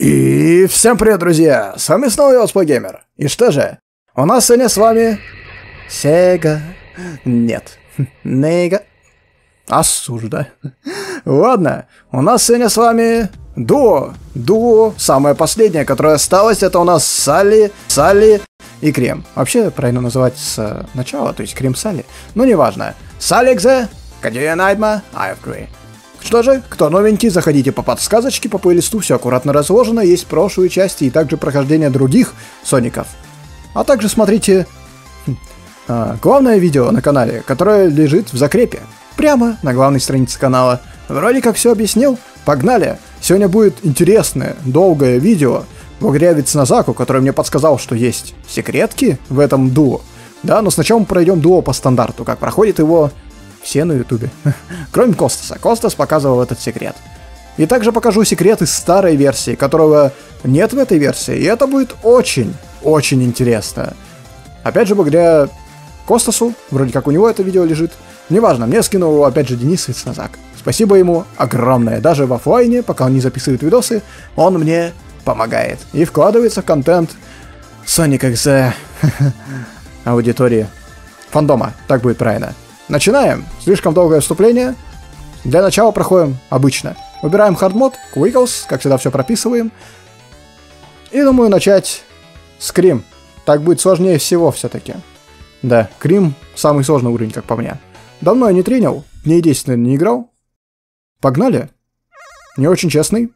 И всем привет, друзья! С вами снова Йоспогеймер. И что же, у нас сегодня с вами... Сега... Нет. Нега... Осуждаю. Ладно, у нас сегодня с вами... Дуо. Самое последнее, которое осталось, это у нас Салли и Крем. Вообще, правильно называть с начала, то есть Крем-Салли. Ну, неважно. Саликзе, Кадия Найтма, Айвкри. Что же, кто новенький, заходите по подсказочке, по плейлисту, все аккуратно разложено, есть прошлые части и также прохождение других Соников. А также смотрите главное видео на канале, которое лежит в закрепе, прямо на главной странице канала. Вроде как все объяснил, погнали! Сегодня будет интересное, долгое видео в игре Вицназаку, который мне подсказал, что есть секретки в этом дуо. Да, но сначала мы пройдем дуо по стандарту, как проходит его... Все на ютубе. Кроме Костаса. Костас показывал этот секрет. И также покажу секрет из старой версии, которого нет в этой версии. И это будет очень интересно. Опять же, благодаря Костасу, вроде как у него это видео лежит. Неважно, мне скинул его опять же Денис Вицназак. Спасибо ему огромное. Даже в офлайне, пока он не записывает видосы, он мне помогает. И вкладывается в контент Sonic X аудитории. Фандома, так будет правильно. Начинаем. Слишком долгое вступление. Для начала проходим обычно. Выбираем хардмод, Quickles, как всегда все прописываем. И думаю начать с Крим. Так будет сложнее всего все-таки. Да, Крим самый сложный уровень, как по мне. Давно я не тренил, дней 10, наверное, не играл. Погнали. Не очень честный.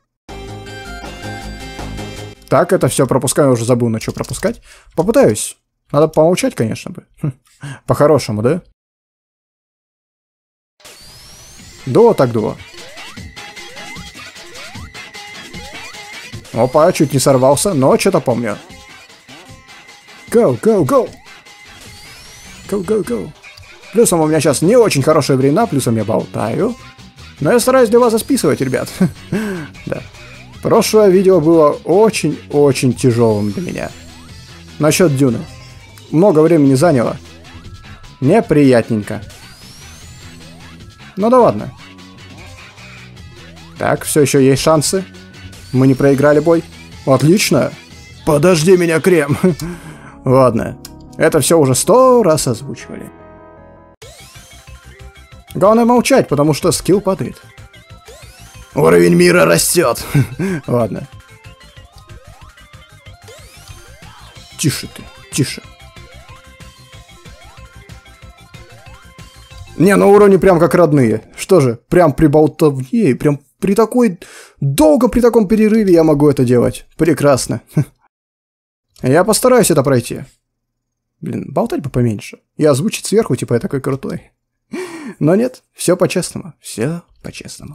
Так, это все пропускаю, уже забыл, на что пропускать. Попытаюсь. Надо помолчать, конечно бы. По-хорошему, да? Дуо так дуо. Опа, чуть не сорвался, но что-то помню. Go. Go. Плюсом у меня сейчас не очень хорошие времена, плюсом я болтаю. Но я стараюсь для вас записывать, ребят. Да. Прошлое видео было очень тяжелым для меня. Насчет Дюны. Много времени заняло. Неприятненько. Ну да ладно. Так, все еще есть шансы. Мы не проиграли бой. Отлично. Подожди меня, Крем. Ладно. Это все уже 100 раз озвучивали. Главное молчать, потому что скилл падает. Уровень мира растет. Ладно. Тише ты, тише. Не, на уровне прям как родные. Что же, прям при болтовне, прям при такой... Долго при таком перерыве я могу это делать. Прекрасно. Я постараюсь это пройти. Блин, болтать бы поменьше. И озвучить сверху, типа я такой крутой. Но нет, все по-честному. Все по-честному.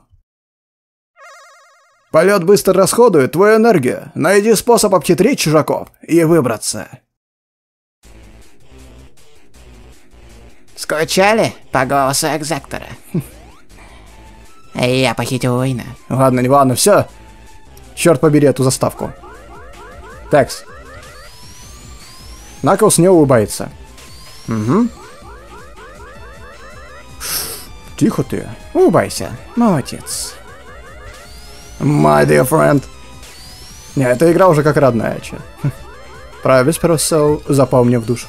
Полет быстро расходует твою энергию. Найди способ обхитрить чужаков и выбраться. Скучали по голосу Экзектора? Я похитил Уэйна. Ладно, все. Черт побери эту заставку. Такс. Наклз не улыбается. Угу. Тихо ты. Улыбайся. Молодец. My dear friend. Не, эта игра уже как родная, че. Про Whisper Soul запал мне в душу.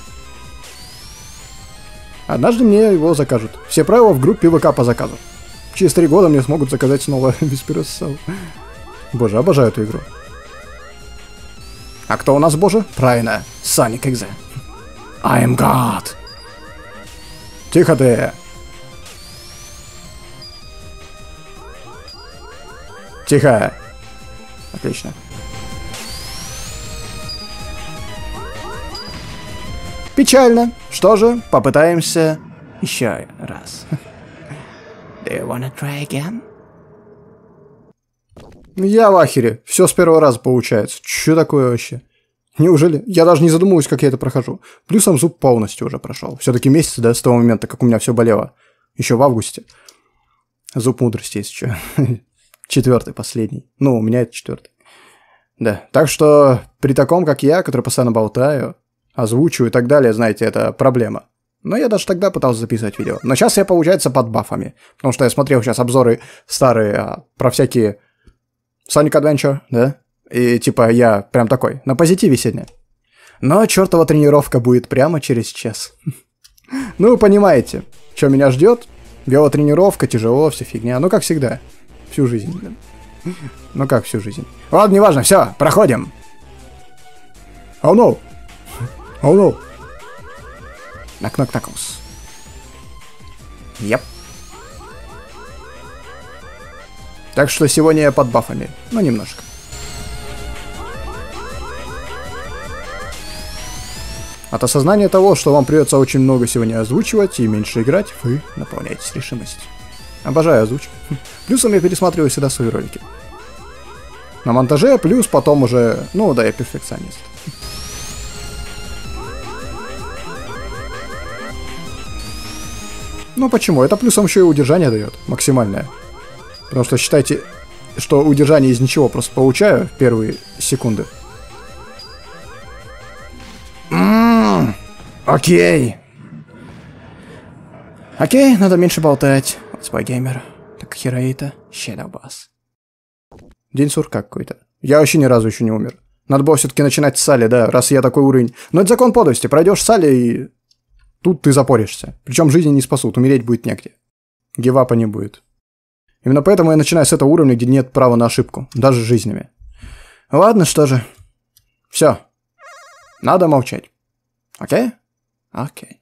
Однажды мне его закажут. Все правила в группе ВК по заказу. Через 3 года мне смогут заказать снова Whisper Soul. Боже, обожаю эту игру. А кто у нас, боже? Правильно, Sonic X. I am God. Тихо ты. Тихо. Отлично. Печально. Что же, попытаемся еще раз. Do you wanna try again? Я в ахере. Все с первого раза получается. Че такое вообще? Неужели? Я даже не задумываюсь, как я это прохожу. Плюсом зуб полностью уже прошел. Все-таки месяц, да, с того момента, как у меня все болело. Еще в августе. Зуб мудрости есть еще. 4-й, последний. Ну, у меня это 4-й. Да. Так что при таком, как я, который постоянно болтаю, озвучиваю и так далее, знаете, это проблема. Но я даже тогда пытался записывать видео. Но сейчас я, получается, под бафами. Потому что я смотрел сейчас обзоры старые про всякие Sonic Adventure, да? И типа я прям такой, на позитиве сегодня. Но чертова тренировка будет прямо через час. Ну, понимаете, что меня ждет? Велотренировка, тяжело, вся фигня. Ну, как всегда. Всю жизнь. Ну, как всю жизнь. Ладно, неважно, все, проходим. Oh no. Oh no. Knock-knock knuckles. Yep. Так что сегодня я под бафами. Ну, немножко. От осознания того, что вам придется очень много сегодня озвучивать и меньше играть, вы наполняетесь решимостью. Обожаю озвучку. Плюсом я пересматриваю всегда свои ролики. На монтаже, плюс потом уже... Ну да, я перфекционист. Ну почему? Это плюсом еще и удержание дает. Максимальное. Потому что считайте, что удержание из ничего просто получаю в первые секунды. Окей. Окей, надо меньше болтать. Спайгеймер. Так хероита. Щедобас. День сурка какой-то. Я вообще ни разу еще не умер. Надо было все-таки начинать с Салли, да, раз я такой уровень. Но это закон подлости. Пройдешь Салли и... Тут ты запоришься. Причем жизни не спасут, умереть будет негде. Гивапа не будет. Именно поэтому я начинаю с этого уровня, где нет права на ошибку. Даже жизнями. Ладно, что же. Все. Надо молчать. Окей? Окей.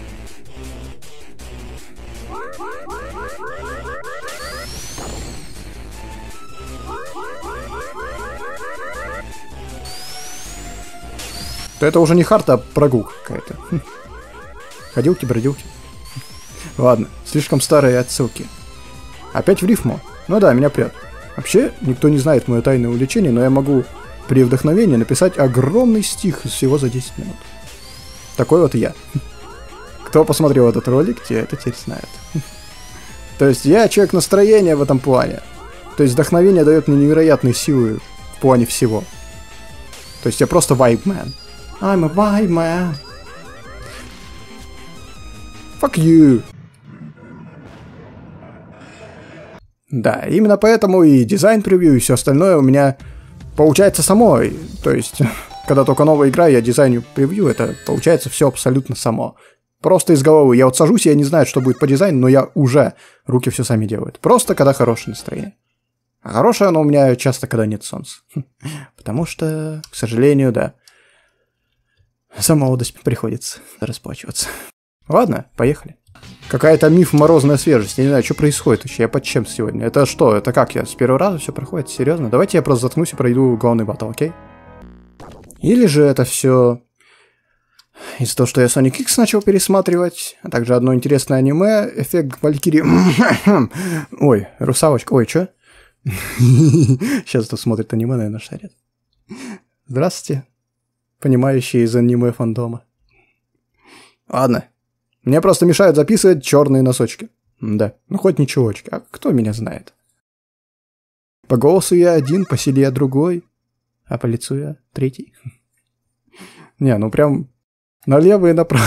То это уже не хард, а прогулка какая-то. Ходилки-бродилки. Ладно, слишком старые отсылки. Опять в рифму. Ну да, меня прет. Вообще, никто не знает мое тайное увлечение, но я могу при вдохновении написать огромный стих всего за 10 минут. Такой вот я. Кто посмотрел этот ролик, те это теперь знают. То есть я человек настроения в этом плане. То есть вдохновение дает мне невероятные силы в плане всего. То есть я просто vibe man. I'm a vibe man. Fuck you. Да, именно поэтому и дизайн превью, и все остальное у меня получается само. То есть, когда только новая игра, я дизайню превью, это получается все абсолютно само. Просто из головы. Я вот сажусь, я не знаю, что будет по дизайну, но я уже руки все сами делают. Просто когда хорошее настроение. А хорошее оно у меня часто, когда нет солнца. Потому что, к сожалению, да. За молодость приходится расплачиваться. Ладно, поехали. Какая-то миф морозная свежесть. Я не знаю, что происходит вообще. Я под чем сегодня? Это что? Это как? Я с первого раза все проходит? Серьезно? Давайте я просто заткнусь и пройду главный баттл, окей? Или же это все из-за того, что я Sonic X начал пересматривать, а также одно интересное аниме, эффект Валькирии. Ой, русалочка. Ой, что? Сейчас тут смотрит аниме, наверное, шарит. Здравствуйте, понимающие из аниме фандома. Ладно. Мне просто мешают записывать черные носочки. Да, ну хоть ничегочки. А кто меня знает? По голосу я один, по силе я другой, а по лицу я третий. Не, ну прям налево и направо.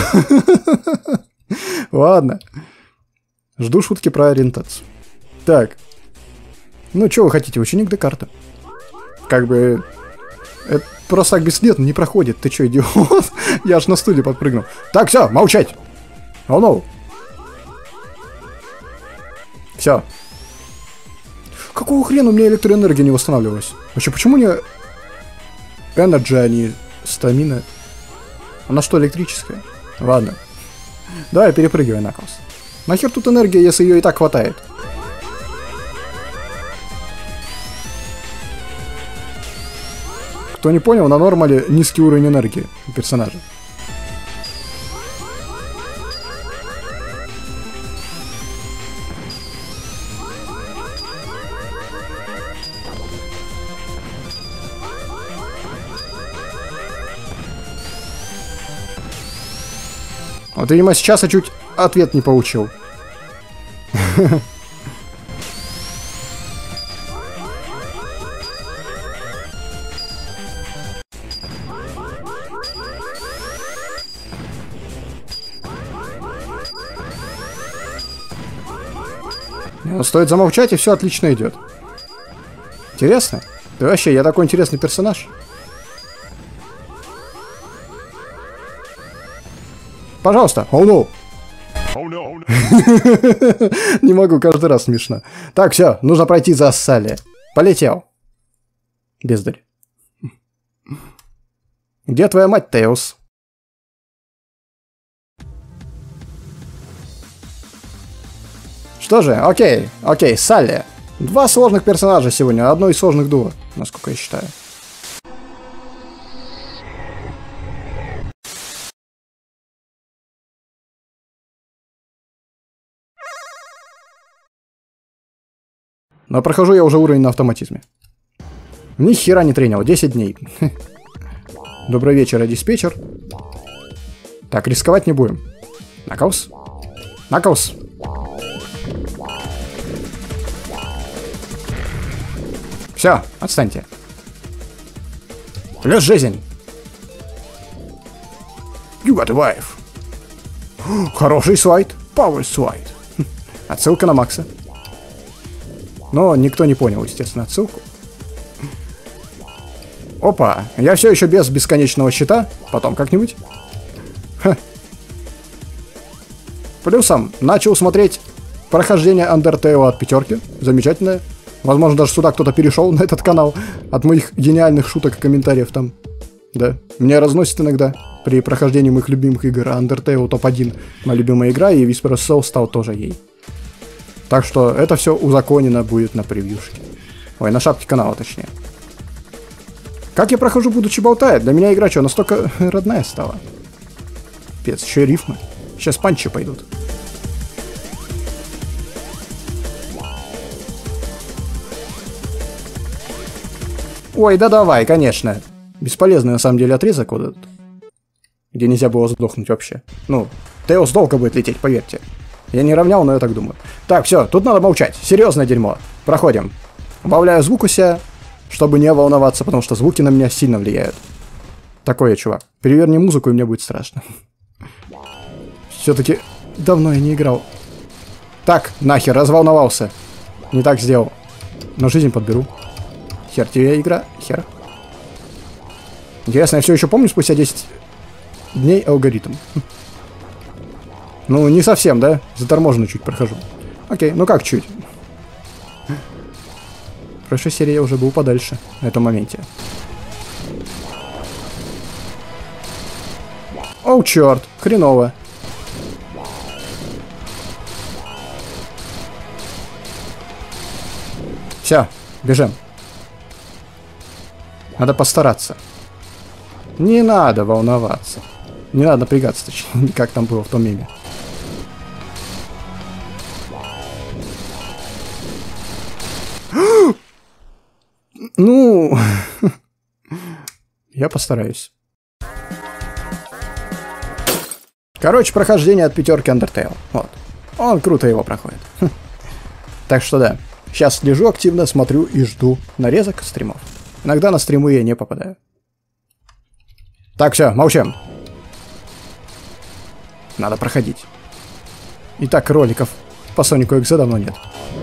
Ладно. Жду шутки про ориентацию. Так. Ну, что вы хотите, ученик Декарта? Как бы... Это просто так бесследно не проходит. Ты что, идиот? Я аж на стуле подпрыгнул. Так, все, молчать! Oh no. Все. Какого хрена у меня электроэнергия не восстанавливалась? Вообще, почему не Energy, а не стамина? Она что, электрическая? Ладно. Давай перепрыгивай, Наклз. Нахер тут энергия, если ее и так хватает? Кто не понял, на нормале низкий уровень энергии у персонажа. Вот, видимо, сейчас я чуть ответ не получил. Стоит замолчать, и все отлично идет. Интересно? Да вообще, я такой интересный персонаж. Пожалуйста. Oh no. Oh no. Не могу, каждый раз смешно. Так, все, нужно пройти за Салли. Полетел. Бездарь. Где твоя мать, Теус? Что же, окей, Салли. 2 сложных персонажа сегодня, одно из сложных дуо, насколько я считаю. Но прохожу я уже уровень на автоматизме. Ни хера не тренил, 10 дней. Добрый вечер, диспетчер. Так, рисковать не будем. Наклз. Наклз. Все, отстаньте. Плюс жизнь. You got a wife. Хороший слайд. Power слайд. Отсылка на Макса. Но никто не понял, естественно, отсылку. Опа, я все еще без бесконечного щита. Потом как-нибудь. Плюсом начал смотреть прохождение Undertale от 5. Замечательное. Возможно, даже сюда кто-то перешел на этот канал от моих гениальных шуток и комментариев там. Да, меня разносит иногда при прохождении моих любимых игр. Undertale топ-1 моя любимая игра, и Whisper Soul стал тоже ей. Так что это все узаконено будет на превьюшке. Ой, на шапке канала точнее. Как я прохожу, будучи болтая? Для меня игра что, настолько родная стала? Пец, еще и рифмы. Сейчас панчи пойдут. Ой, да давай, конечно. Бесполезный на самом деле отрезок вот этот. Где нельзя было сдохнуть вообще. Ну, Теос долго будет лететь, поверьте. Я не равнял, но я так думаю. Так, все, тут надо молчать. Серьезное дерьмо. Проходим. Убавляю звук у себя, чтобы не волноваться, потому что звуки на меня сильно влияют. Такой я чувак. Переверни музыку, и мне будет страшно. Все-таки давно я не играл. Так, нахер, разволновался. Не так сделал. Но жизнь подберу. Хер тебе игра, хер. Интересно, я все еще помню спустя 10 дней алгоритм. Ну, не совсем, да? Заторможенно чуть прохожу. Окей, ну как чуть? В прошлой серии я уже был подальше на этом моменте. Оу, черт, хреново. Все, бежим. Надо постараться. Не надо волноваться. Не надо напрягаться, точнее, как там было в том меме. Ну, я постараюсь. Короче, прохождение от 5 Undertale. Вот. Он круто его проходит. Так что да. Сейчас лежу активно, смотрю и жду нарезок стримов. Иногда на стримы я не попадаю. Так, все, молчим. Надо проходить. Итак, роликов по Сонику Экзе давно нет.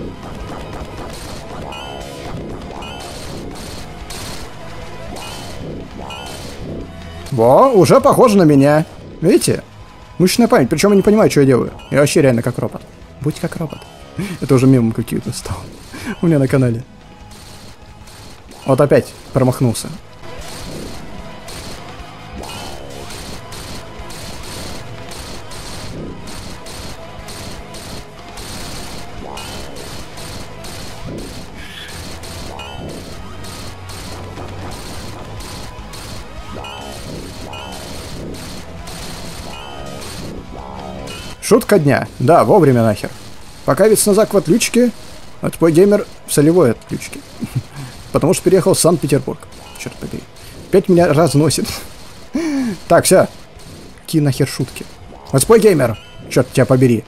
Во, уже похоже на меня. Видите? Мышечная память, причем я не понимаю, что я делаю. Я вообще реально как робот. Будь как робот. Это уже мемом какие-то стал. У меня на канале. Вот опять промахнулся. Шутка дня. Да, вовремя нахер. Пока ведь Сназак в отключке, а твой геймер в солевой отключке. Потому что переехал в Санкт-Петербург. Черт побери. Опять меня разносит. Так, все. Какие нахер шутки. Вот твой геймер. Черт тебя побери.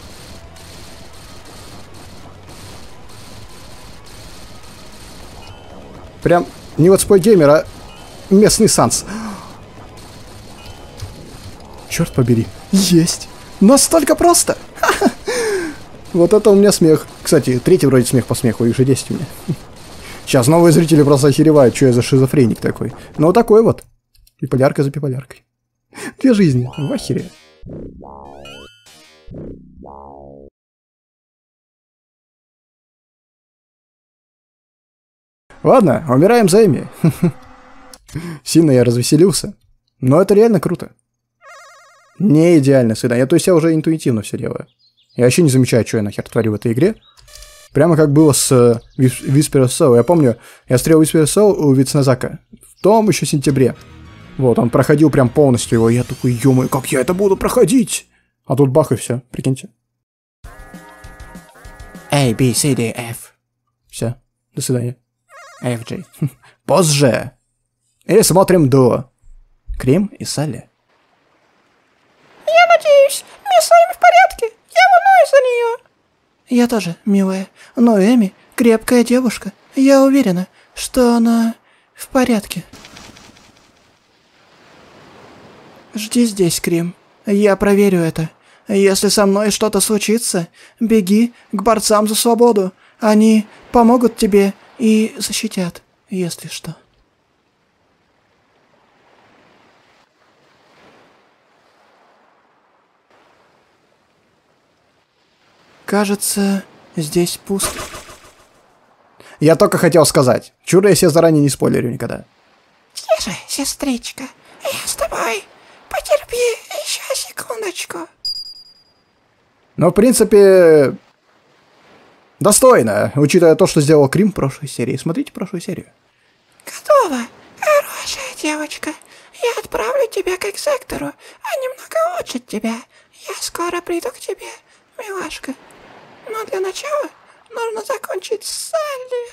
Прям не вот свой геймер, а местный Санс. Черт побери. Есть. Настолько просто! Вот это у меня смех. Кстати, третий вроде смех по смеху, их же 10 у меня. Сейчас новые зрители просто охеревают, что я за шизофреник такой. Ну, вот такой вот. Биполярка за биполяркой. 2 жизни. В ахере. Ладно, умираем за Эми. Сильно я развеселился. Но это реально круто. Не идеальное свидание. То есть я уже интуитивно все делаю. Я вообще не замечаю, что я нахер творю в этой игре. Прямо как было с Whisper Soul. Я помню, я стрел Whisper Soul у Вицназака. В том еще сентябре. Вот, он проходил прям полностью его. Я такой, ё-моё, как я это буду проходить? А тут бах и все, прикиньте. A, B, C, D, F. Все, до свидания. F, G. Позже. И смотрим до. Крем и Салли. Я надеюсь, мы с вами в порядке. Я волнуюсь за нее. Я тоже, милая. Но Эми крепкая девушка. Я уверена, что она в порядке. Жди здесь, Крим. Я проверю это. Если со мной что-то случится, беги к борцам за свободу. Они помогут тебе и защитят, если что. Кажется, здесь пусто. Я только хотел сказать. Чудо я себе заранее не спойлерю никогда. Тише, сестричка. Я с тобой. Потерпи еще секундочку. Но, в принципе, достойно, учитывая то, что сделал Крим в прошлой серии. Смотрите прошлую серию. Готово. Хорошая девочка. Я отправлю тебя к экзектору. Они много учат тебя. Я скоро приду к тебе, милашка. Но для начала нужно закончить с Салли.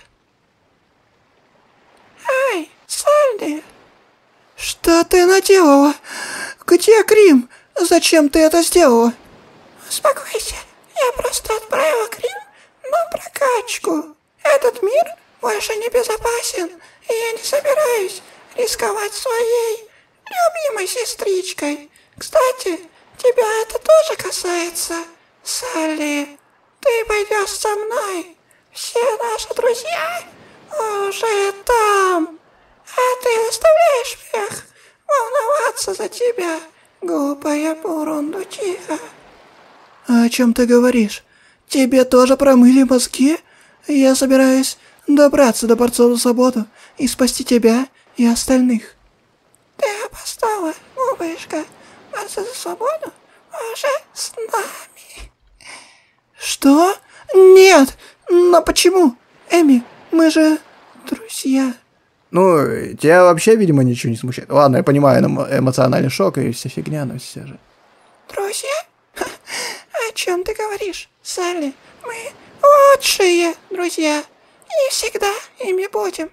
Эй, Салли! Что ты наделала? Где Крим? Зачем ты это сделала? Успокойся. Я просто отправила Крим на прокачку. Этот мир больше не безопасен, и я не собираюсь рисковать своей любимой сестричкой. Кстати, тебя это тоже касается, Салли. Ты пойдешь со мной. Все наши друзья уже там. А ты заставляешь всех волноваться за тебя, глупая бурундучиха. О чем ты говоришь? Тебе тоже промыли мозги? Я собираюсь добраться до борцов за свободу и спасти тебя и остальных. Ты опоздала, глупышка. Борцы за свободу уже с нами. Что? Нет! Но почему? Эми, мы же друзья. Ну, тебя вообще, видимо, ничего не смущает. Ладно, я понимаю, эмоциональный шок и вся фигня, но все же. Друзья? О чем ты говоришь, Салли? Мы лучшие друзья. И всегда ими будем.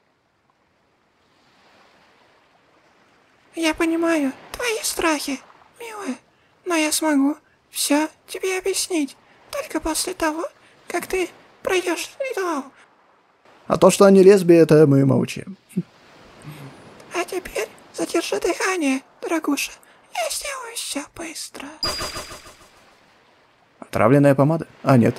Я понимаю твои страхи, милая. Но я смогу все тебе объяснить. Только после того, как ты пройдешь ритуал. А то, что они лесби, это мы молчим. А теперь задержи дыхание, дорогуша. Я сделаю все быстро. Отравленная помада? А, нет.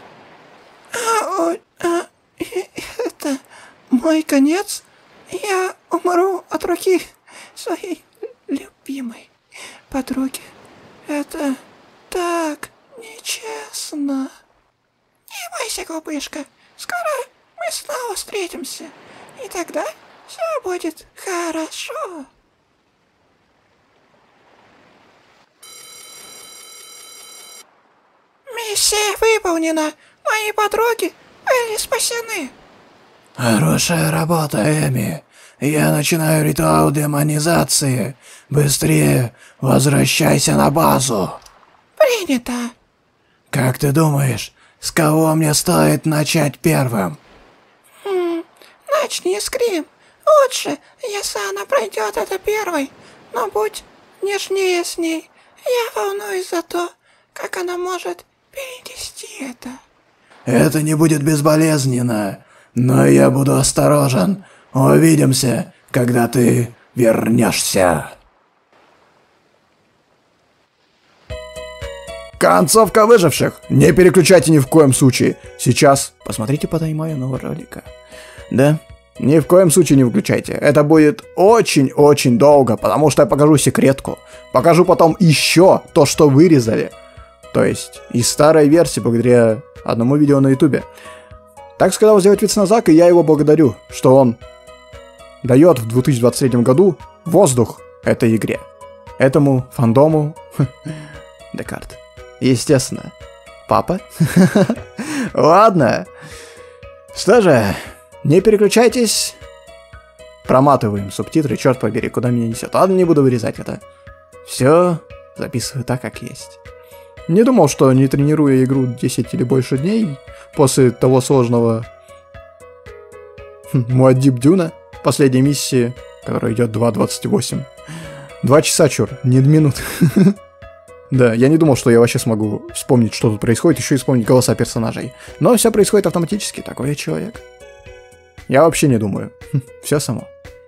Это мой конец? Я умру от руки своей любимой подруги. Это так нечестно. Не бойся, глупышка. Скоро мы снова встретимся. И тогда все будет хорошо. Миссия выполнена. Мои подруги были спасены. Хорошая работа, Эми. Я начинаю ритуал демонизации. Быстрее возвращайся на базу. Принято. Как ты думаешь, с кого мне стоит начать первым? Начни с Крим. Лучше, если она пройдет это первой. Но будь нежнее с ней. Я волнуюсь за то, как она может перенести это. Это не будет безболезненно, но я буду осторожен. Увидимся, когда ты вернешься. Концовка выживших. Не переключайте ни в коем случае. Сейчас посмотрите по таймлайну ролика. Да, Ни в коем случае не выключайте. Это будет очень-очень долго, потому что я покажу секретку. Покажу потом еще то, что вырезали. То есть из старой версии, благодаря одному видео на ютубе. Так сказал сделать Вицназак, и я его благодарю, что он дает в 2023 году воздух этой игре. Этому фандому Декарт. Естественно. Папа? Ладно. Что же, не переключайтесь. Проматываем субтитры, черт побери, куда меня несет. Ладно, не буду вырезать это. Все записываю так, как есть. Не думал, что не тренируя игру 10 или больше дней, после того сложного Муаддиб Дюна, последней миссии, которая идет 2.28. 2 часа, чур, не минут. Да, я не думал, что я вообще смогу вспомнить, что тут происходит, еще и вспомнить голоса персонажей. Но все происходит автоматически, такой я человек. Я вообще не думаю. Все само.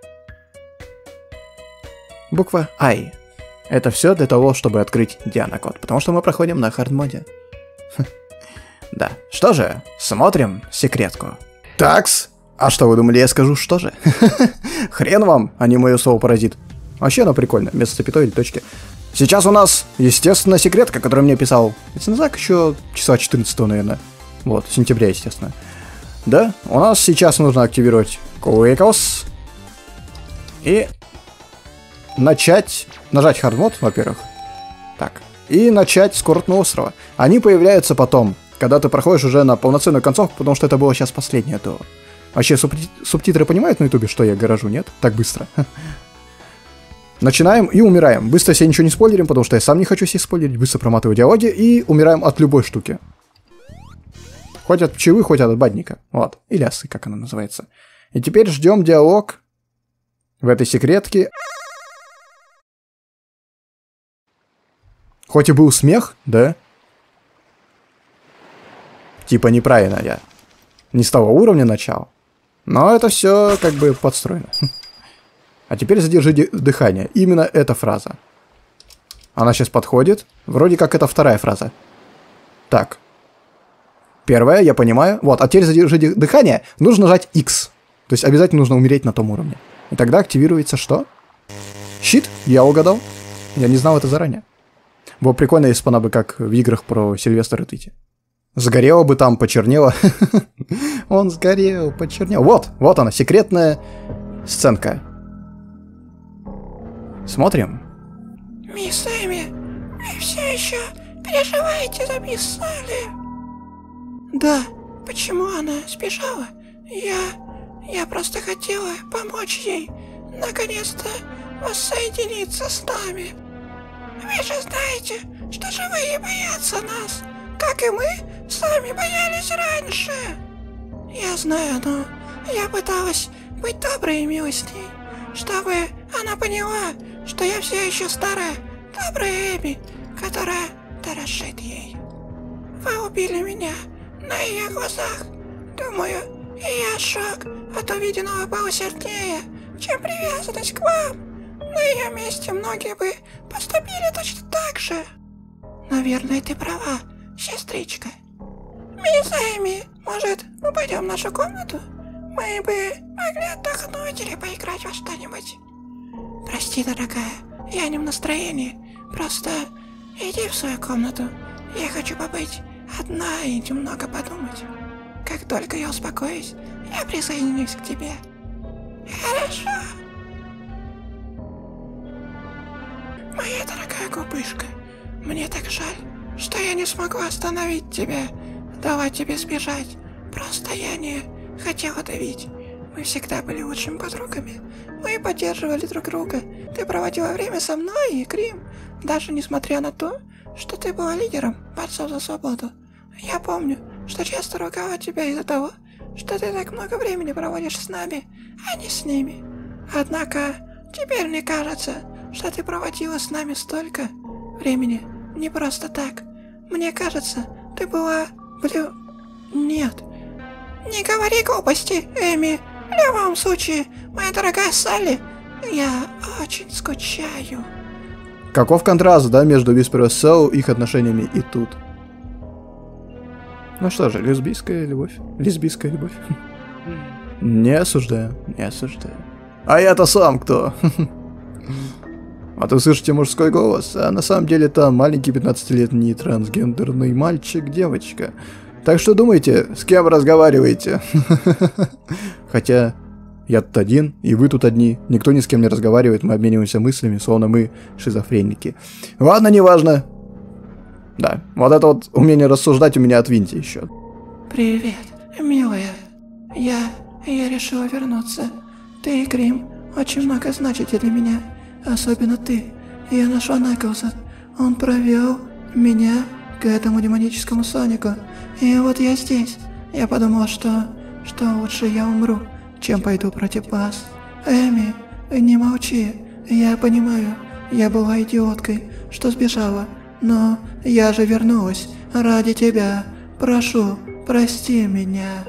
Буква I. Это все для того, чтобы открыть Диана-код, потому что мы проходим на хардмоде. Да. Что же, смотрим секретку. Такс. А что вы думали, я скажу, что же? Хрен вам, а не мое слово паразит. Вообще оно прикольно, без запятой или точки. Сейчас у нас, естественно, секретка, которую мне писал Вицназак еще числа 14, наверное. Вот, сентября, естественно. Да, у нас сейчас нужно активировать Quakos. И нажать хардмод, во-первых. Так. И начать с Курортного острова. Они появляются потом, когда ты проходишь уже на полноценную концовку, потому что это было сейчас последнее до... Вообще, субтитры понимают на ютубе, что я гаражу, нет? Так быстро. Начинаем и умираем. Быстро себе ничего не спойлерим, потому что я сам не хочу себе спойлерить. Быстро проматываю диалоги и умираем от любой штуки. Хоть от пчелы, хоть от бадника. Вот. Или осы, как она называется. И теперь ждем диалог в этой секретке. Хоть и был смех, да? Типа неправильно я. Не с того уровня начал. Но это все как бы подстроено. А теперь задержи дыхание. Именно эта фраза. Она сейчас подходит. Вроде как это вторая фраза. Так. Первая, я понимаю. Вот, а теперь задержи дыхание. Нужно нажать X. То есть обязательно нужно умереть на том уровне. И тогда активируется что? Щит? Я угадал. Я не знал это заранее. Было прикольно, если бы она бы как в играх про Сильвестра Тыти. Сгорело бы там, почернело. Он сгорел, почернел. Вот она, секретная сценка. Смотрим. Мисс Эми, вы все еще переживаете за мисс Салли? Да, почему она сбежала? Я просто хотела помочь ей наконец-то воссоединиться с нами. Вы же знаете, что живые боятся нас, как и мы сами боялись раньше. Я знаю, но я пыталась быть доброй и милой с ней, чтобы она поняла, что я все еще старая, добрая Эми, которая дорожит ей. Вы убили меня на ее глазах. Думаю, ее шок от увиденного был сильнее, чем привязанность к вам. На ее месте многие бы поступили точно так же. Наверное, ты права, сестричка. Мисс Эми, может, мы пойдем в нашу комнату? Мы бы могли отдохнуть или поиграть во что-нибудь. Прости, дорогая, я не в настроении. Просто иди в свою комнату. Я хочу побыть одна и немного подумать. Как только я успокоюсь, я присоединюсь к тебе. Хорошо. Моя дорогая глупышка, мне так жаль, что я не смогу остановить тебя, давать тебе сбежать. Просто я не хотела давить. Мы всегда были лучшими подругами. Мы поддерживали друг друга. Ты проводила время со мной и Крим, даже несмотря на то, что ты была лидером борцов за свободу. Я помню, что часто ругала тебя из-за того, что ты так много времени проводишь с нами, а не с ними. Однако, теперь мне кажется, что ты проводила с нами столько времени не просто так. Мне кажется, ты была... Нет. Не говори глупости, Эми. В любом случае, моя дорогая Салли, я очень скучаю. Каков контраст, да, между Whisper of Soul, их отношениями и тут? Ну что же, лесбийская любовь. Лесбийская любовь. Не осуждаю, не осуждаю. А я-то сам кто? А то слышите мужской голос, а на самом деле там маленький 15-летний трансгендерный мальчик-девочка. Так что думайте, с кем разговариваете. Хотя я тут один, и вы тут одни. Никто ни с кем не разговаривает, мы обмениваемся мыслями, словно мы шизофреники. Ладно, неважно. Да, вот это вот умение рассуждать у меня отвиньте еще. Привет, милая. Я решила вернуться. Ты, Крим, очень много значите для меня. Особенно ты. Я нашла Наклза. Он провел меня к этому демоническому Сонику. И вот я здесь. Я подумала, что лучше я умру, чем пойду против вас. Эми, не молчи. Я понимаю, я была идиоткой, что сбежала. Но я же вернулась ради тебя. Прошу, прости меня.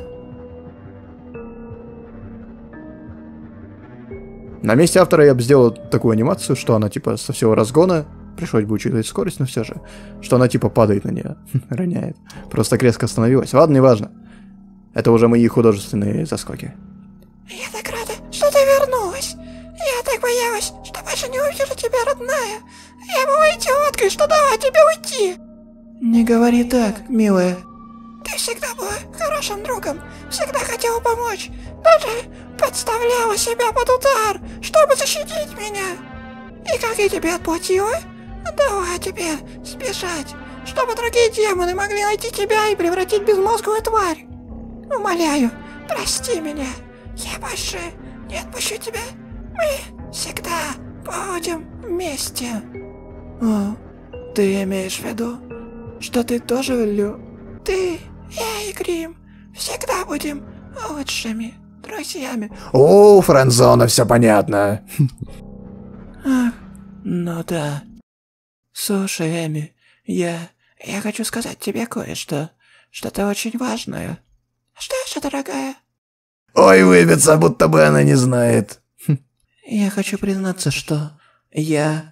На месте автора я бы сделал такую анимацию, что она типа со всего разгона, пришлось бы учитывать скорость, но все же, что она типа падает на нее, роняет. Просто резко остановилась. Ладно, неважно. Это уже мои художественные заскоки. Я так рада, что ты вернулась. Я так боялась, что больше не увижу тебя, родная. Я была идиоткой, что дала тебе уйти. Не говори так, милая. Ты всегда была хорошим другом, всегда хотела помочь, даже подставляла себя под удар, чтобы защитить меня. И как я тебе отплатила? Дала тебе сбежать, чтобы другие демоны могли найти тебя и превратить в безмозглую тварь. Умоляю, прости меня. Я больше не отпущу тебя. Мы всегда будем вместе. О, ты имеешь в виду, что ты тоже Ты, я и Крим всегда будем лучшими друзьями. О, френдзона, все понятно. Ах, ну да. Слушай, Эми, я хочу сказать тебе кое-что. Что-то очень важное. Что же, дорогая? Ой, выбиться, будто бы она не знает. Я хочу признаться, что я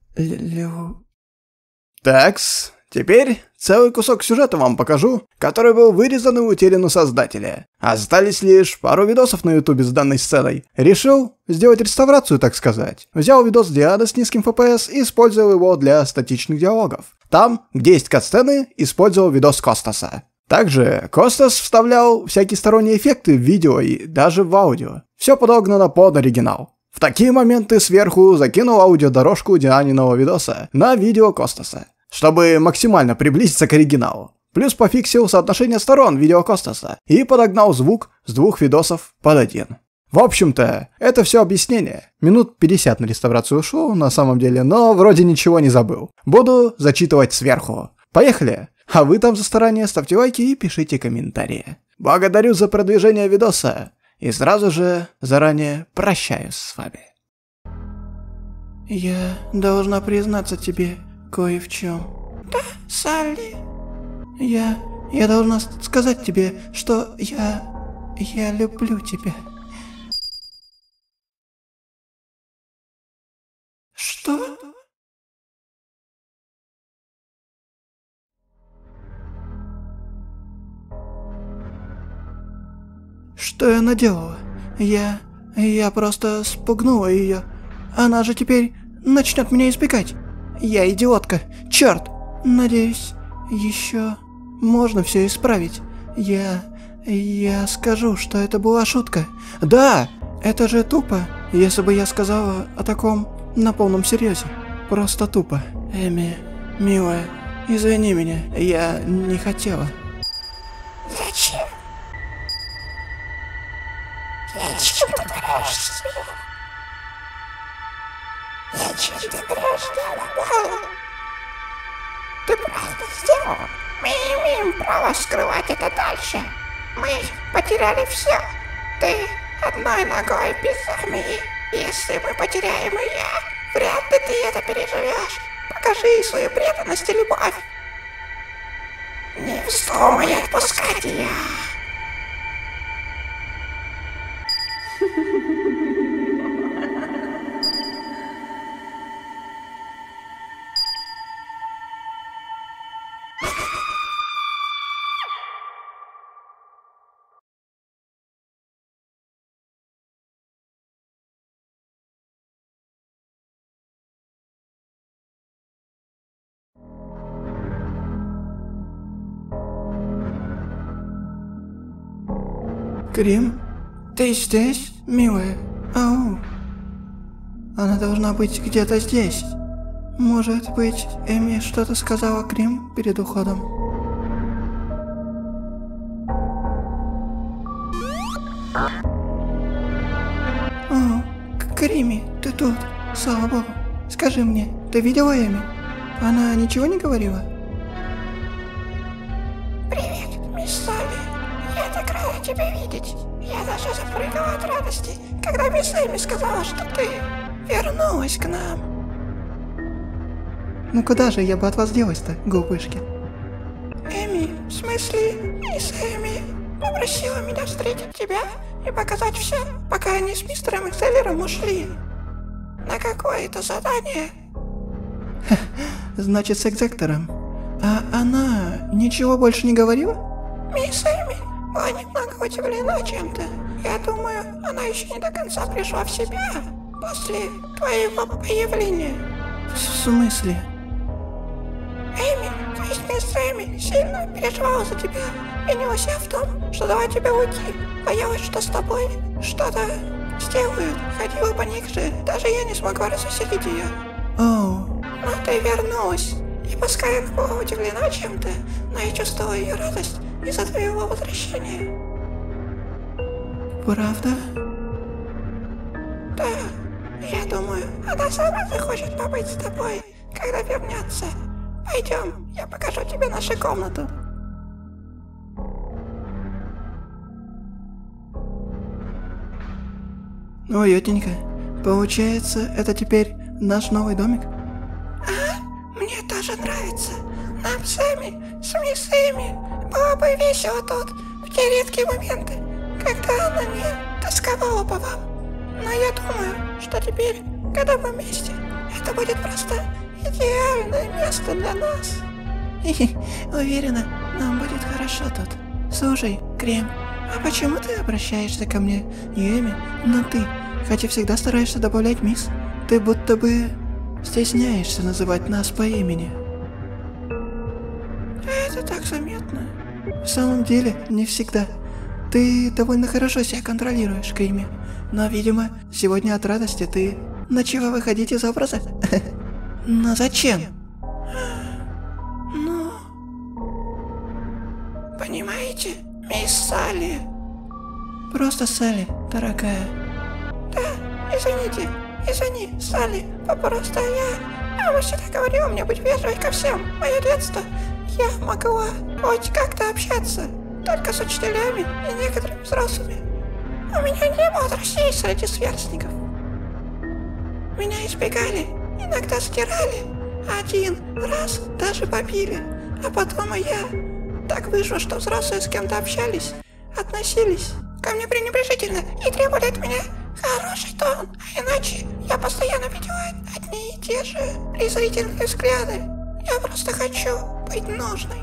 Такс, теперь целый кусок сюжета вам покажу, который был вырезан и утерян у создателя. Остались лишь пару видосов на ютубе с данной сценой. Решил сделать реставрацию, так сказать. Взял видос Диады с низким FPS и использовал его для статичных диалогов. Там, где есть катсцены, использовал видос Костаса. Также Костас вставлял всякие сторонние эффекты в видео и даже в аудио. Все подогнано под оригинал. В такие моменты сверху закинул аудиодорожку Дианиного видоса на видео Костаса, чтобы максимально приблизиться к оригиналу. Плюс пофиксил соотношение сторон видео Костаса и подогнал звук с двух видосов под один. В общем-то, это все объяснение. Минут 50 на реставрацию ушло на самом деле, но вроде ничего не забыл. Буду зачитывать сверху. Поехали! А вы там за старание ставьте лайки и пишите комментарии. Благодарю за продвижение видоса. И сразу же заранее прощаюсь с вами. Я должна признаться тебе кое в чем. Да, Салли. Я должна сказать тебе, что я люблю тебя. Что? Что я наделала? Я просто спугнула ее. Она же теперь начнет меня избегать. Я идиотка. Черт. Надеюсь, еще можно все исправить. Я скажу, что это была шутка. Да, это же тупо, если бы я сказала о таком на полном серьезе. Просто тупо. Эми, милая, извини меня, я не хотела. Зачем? Зачем ты борешься? Зачем ты борешься? Ты правда сделал? Мы не имеем права скрывать это дальше. Мы потеряли все. Ты одной ногой без армии. Если мы потеряем ее, вряд ли ты это переживешь. Покажи свою преданность и любовь. Не вздумай отпускать ее. Крим? Ты здесь, милая? Ау. Она должна быть где-то здесь. Может быть, Эми что-то сказала Крим перед уходом? О, Крими, ты тут. Слава богу. Скажи мне, ты видела Эми? Она ничего не говорила? Привет, мисс Салли. Я так рада тебя видеть. Я даже запрыгала от радости, когда мисс Эми сказала, что ты вернулась к нам. Ну куда же я бы от вас делась-то, глупышки? Эми, в смысле, мисс Эми попросила меня встретить тебя и показать все, пока они с мистером Экселлером ушли. На какое-то задание. Значит, с экзектором. А она ничего больше не говорила? Мисс Эми была немного удивлена чем-то. Я думаю, она еще не до конца пришла в себя после твоего появления. В смысле? Эми, то есть мисс Эми, сильно переживала за тебя. Винила себя в том, что дала тебе уйти. Боялась, что с тобой что-то сделают. Ходила поникшая, даже я не смогла развеселить ее. Оу. Но ты вернулась. И пускай она была удивлена чем-то, но я чувствовала ее радость из-за твоего возвращения. Правда? Да, я думаю, она сама захочет побыть с тобой, когда вернется. Пойдем, я покажу тебе нашу комнату. Уютненько. Получается, это теперь наш новый домик? Мне тоже нравится. Нам с мисс Эми было бы весело тут в те редкие моменты, когда она не тосковала по вам. Но я думаю, что теперь, когда мы вместе, это будет просто идеальное место для нас. Уверена, нам будет хорошо тут. Слушай, Крем, а почему ты обращаешься ко мне, Эми, на ты? Хотя всегда стараешься добавлять мисс. Ты будто бы стесняешься называть нас по имени. Это так заметно. В самом деле, не всегда. Ты довольно хорошо себя контролируешь, Крими. Но, видимо, сегодня от радости ты начала выходить из образа. Но зачем? Ну... Понимаете, мисс Салли? Просто Салли, дорогая. Да, извини, Салли, просто я всегда говорила мне быть вежливой ко всем. Мое детство, я могла хоть как-то общаться, только с учителями и некоторыми взрослыми. У меня не было друзей среди сверстников. Меня избегали, иногда стирали, один раз даже побили, а потом и я. Так вышло, что взрослые с кем-то общались, относились ко мне пренебрежительно и требовали от меня хороший тон, а иначе я постоянно видела одни и те же презрительные взгляды. Я просто хочу быть нужной.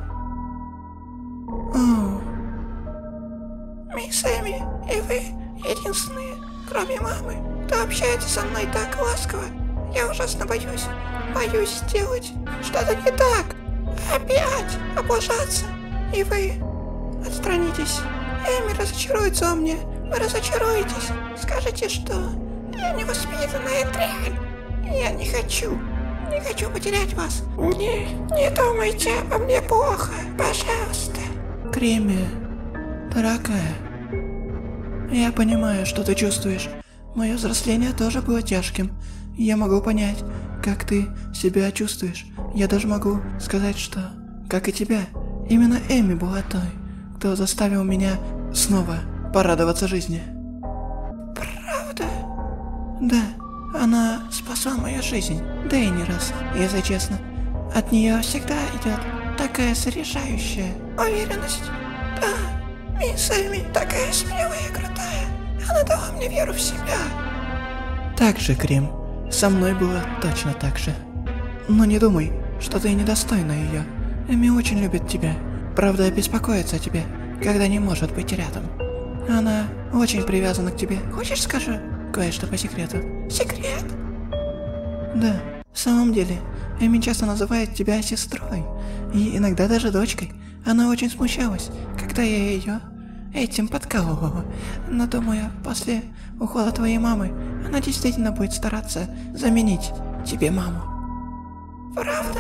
Мисс Эми и вы единственные, кроме мамы, кто общается со мной так ласково. Я ужасно боюсь сделать что-то не так, опять облажаться. И вы отстранитесь. Эми разочаруется во мне. Вы разочаруетесь. Скажете, что я невоспитанная дрянь. Я не хочу потерять вас. Не думайте обо мне плохо, пожалуйста. Креми, дорогая, я понимаю, что ты чувствуешь. Мое взросление тоже было тяжким. Я могу понять, как ты себя чувствуешь. Я даже могу сказать, что, как и тебя, именно Эми была той, кто заставил меня снова порадоваться жизни. Правда? Да, она спасла мою жизнь, да и не раз, если честно. От нее всегда идет такая заряжающая уверенность. Да, мисс Эми такая смелая и крутая. Она дала мне веру в себя. Так же, Крим, со мной было точно так же. Но не думай, что ты недостойна ее. Эми очень любит тебя. Правда, беспокоится о тебе, когда не может быть рядом. Она очень привязана к тебе. Хочешь, скажу кое-что по секрету? Секрет? Да, в самом деле, Эми часто называет тебя сестрой. И иногда даже дочкой. Она очень смущалась, когда я ее этим подкалывала. Но думаю, после ухода твоей мамы, она действительно будет стараться заменить тебе маму. Правда?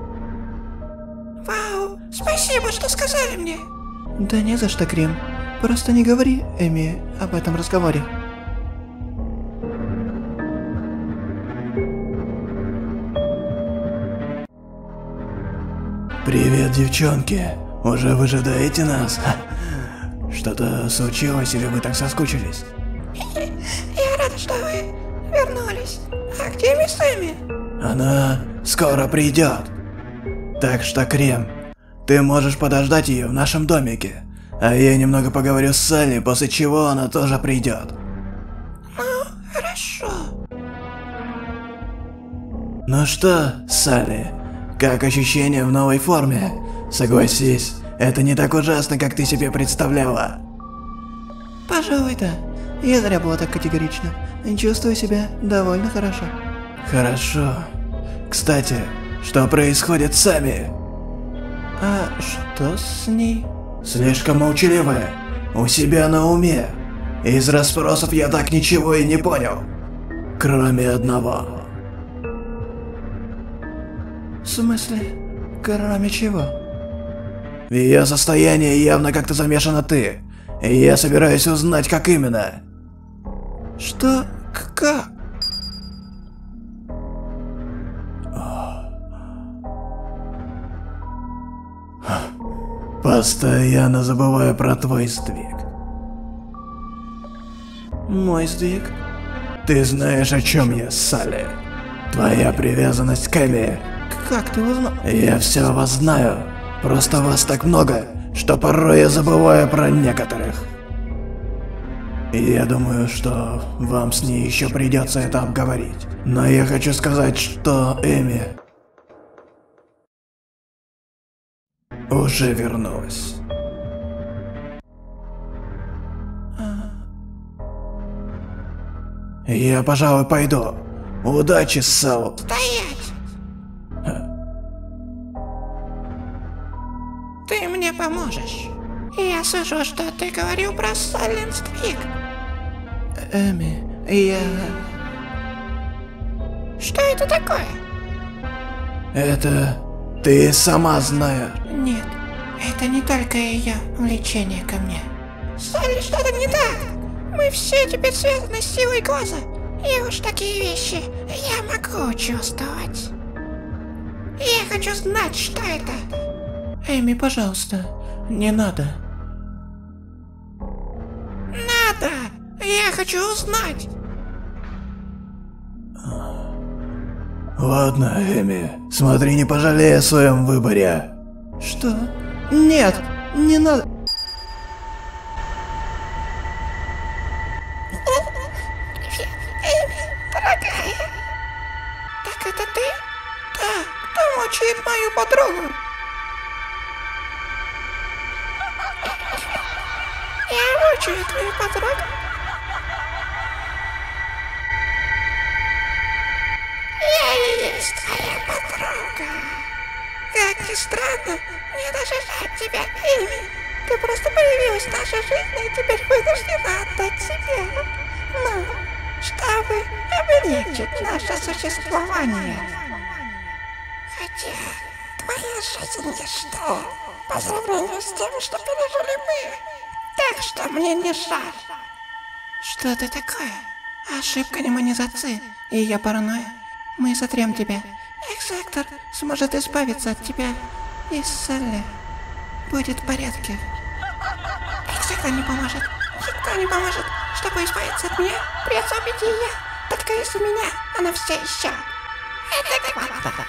Вау, спасибо, что сказали мне. Да не за что, Крим. Просто не говори Эми об этом разговоре. Привет, девчонки. Уже выжидаете нас? Что-то случилось или вы так соскучились? Я рада, что вы вернулись. А где мисс Эми? Она скоро придет. Так что, Крем, ты можешь подождать ее в нашем домике. А я немного поговорю с Салли, после чего она тоже придет. Ну, хорошо. Ну что, Салли, как ощущения в новой форме? Согласись, это не так ужасно, как ты себе представляла. Пожалуй, да. Я зря была так категорична. Чувствую себя довольно хорошо. Хорошо. Кстати, что происходит с Эми? А что с ней? Слишком молчаливая, у себя на уме. Из расспросов я так ничего и не понял. Кроме одного. В смысле? Кроме чего? В ее состоянии явно как-то замешана ты. И я собираюсь узнать, как именно. Что? Как? Постоянно забываю про твой сдвиг. Мой сдвиг? Ты знаешь, о чем я, Салли? Твоя привязанность к Эми. Как ты узнал? Я все вас знаю. Просто вас так много, что порой я забываю про некоторых. И я думаю, что вам с ней еще придется это обговорить. Но я хочу сказать, что Эми уже вернулась. Я, пожалуй, пойду. Удачи, Сал. Стоять! Ты мне поможешь. Я слышу, что ты говорил про Silent Twig. Эми, я... Что это такое? Это ты сама знаешь. Нет, это не только ее влечение ко мне. Салли, что-то не так. Мы все теперь связаны с силой глаза. И уж такие вещи я могу чувствовать. Я хочу знать, что это. Эми, пожалуйста, не надо. Надо! Я хочу узнать. Ладно, Эми, смотри, не пожалей о своем выборе. Что? Нет, не надо. Эми, дорогая. Так это ты? Да, кто мучает мою подругу? Я мучаю твою подругу. Я и есть твоя подруга. Как ни странно, мне даже жаль тебя, Эми. Ты просто появилась в нашей жизни и теперь вынуждена отдать себя. Ну, чтобы облегчить наше существование. Хотя, твоя жизнь ничто по сравнению с тем, что пережили мы. Так что мне не жаль. Что это такое? Ошибка демонизации. И я паранойя. Мы сотрем тебя. Экзектор сможет избавиться от тебя. И Салли будет в порядке. Экзектор не поможет. Никто не поможет. Чтобы избавиться от меня, придется убить ее. Только из-за меня она все еще. Адекватно.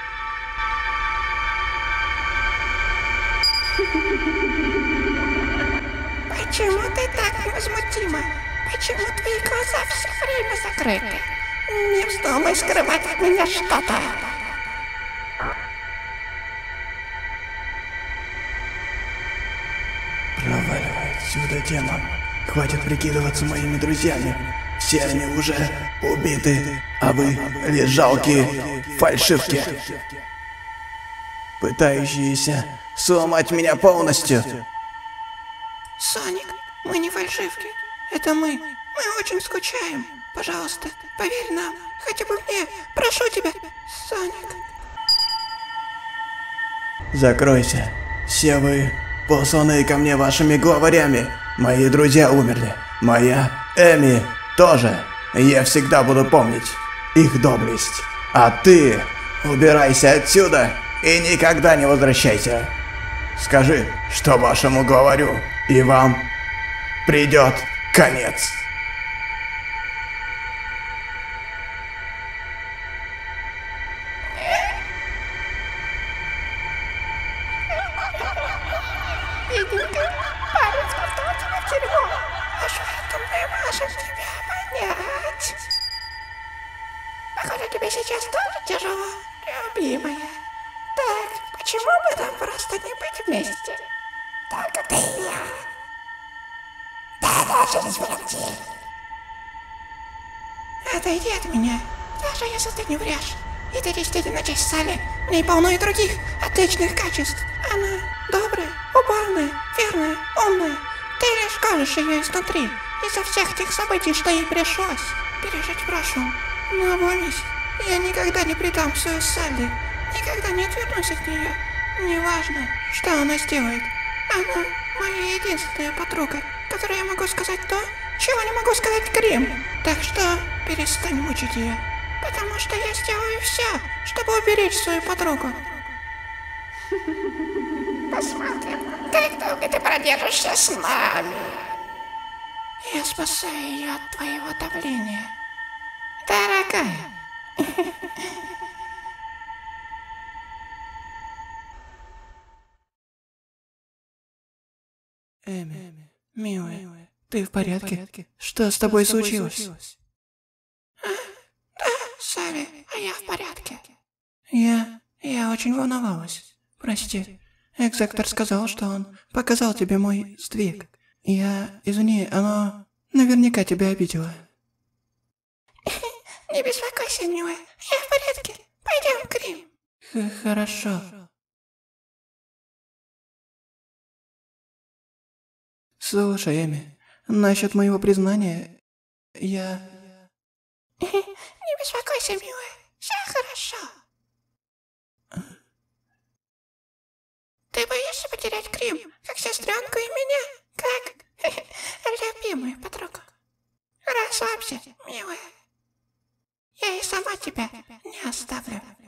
Почему ты так невозмутима? Почему твои глаза все время закрыты? Не вздумай скрывать от меня что-то. Проваливай отсюда, демон. Хватит прикидываться моими друзьями. Все они уже убиты, а вы лишь жалкие фальшивки, пытающиеся сломать меня полностью. Соник, мы не фальшивки. Это мы. Мы очень скучаем. Пожалуйста, поверь нам. Хотя бы мне. Прошу тебя, Соник. Закройся. Все вы, посланные ко мне вашими главарями. Мои друзья умерли. Моя Эми тоже. Я всегда буду помнить их доблесть. А ты убирайся отсюда и никогда не возвращайся. Скажи, что вашему главарю, и вам придет конец. Бедненький парень спортал тебя в тюрьму. Аж в этом мы можем тебя понять. Похоже, тебе сейчас тоже тяжело, любимая. Так, почему бы нам просто не быть вместе? Только ты и я. Да, даже не смерти. Отойди от меня, даже если ты не врешь. И ты действительно часть Салли. В ней полно и других отличных качеств. Она добрая, упорная, верная, умная. Ты лишь кажешь ее изнутри, из-за всех тех событий, что ей пришлось пережить в прошлом. Но помнись, я никогда не предам свою Салли. Никогда не отвернусь от нее. Неважно, что она сделает. Она моя единственная подруга, которой я могу сказать то, чего не могу сказать Крим. Так что перестань мучить ее. Потому что я сделаю все, чтобы уберечь свою подругу. Посмотрим, как долго ты продержишься с нами. Я спасаю ее от твоего давления. Дорогая. Эми, милая, ты в порядке? Что с тобой случилось? Салли, а я в порядке. Я очень волновалась. Прости. Экзектор сказал, что он показал тебе мой сдвиг. Извини, оно наверняка тебя обидело. Не беспокойся, милая, я в порядке. Пойдем, Крим. Хорошо. Слушай, Эми, насчет моего признания, Не беспокойся, милая, все хорошо. Ты боишься потерять Крим, как сестренку и меня, как любимую подругу? Расслабься, милая. Я и сама тебя не оставлю.